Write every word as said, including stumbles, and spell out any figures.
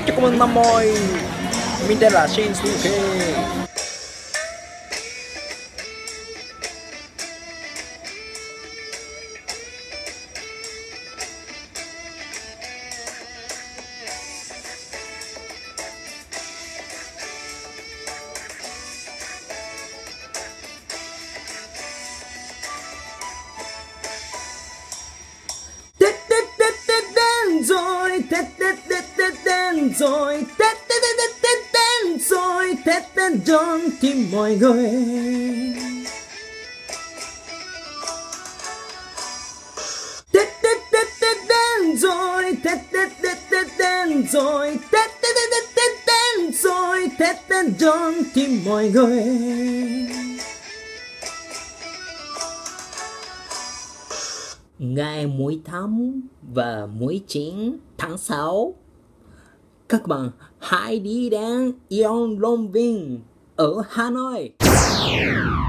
Chúc mừng năm mới. Mình tên là Shinsuke. Rồi Tết Tết Tết Tết đến rồi, Tết Tết Tết Tết Tết đến rồi, Tết đến đón tìm mọi người. Tết Tết Tết Tết đến rồi, Tết Tết Tết Tết đến rồi, Tết Tết Tết Tết Tết đến rồi, Tết đến đón tìm mọi người. Ngày mười tám và mười chín tháng sáu, các bạn hãy đi đến Ion Long Vinh ở Hà Nội.